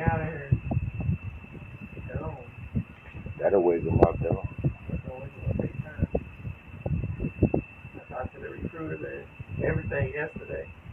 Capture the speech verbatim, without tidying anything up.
out of here. Tell them. That'll wake them up, though. That's always gonna take time. I talked to the recruiter that everything yesterday.